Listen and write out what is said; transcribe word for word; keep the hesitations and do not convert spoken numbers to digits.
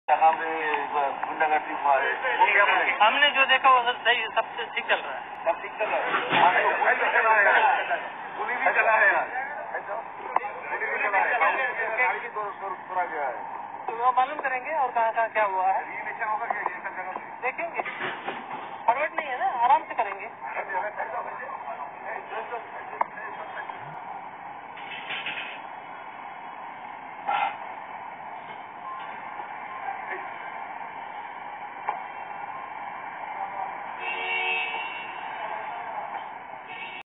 जहाँ पे गुंडागर्दी हुआ है वो क्या बोले? हमने जो देखा वो सब सही, सबसे ठीक चल रहा है। सब ठीक चल रहा है। पुलिस भी चला है यार, पुलिस भी चला है, गाड़ी भी तोड़ा गया है। तो वो मालूम करेंगे और कहाँ कहाँ क्या हुआ है। ये होगा क्या ये सब जगह देखेंगे।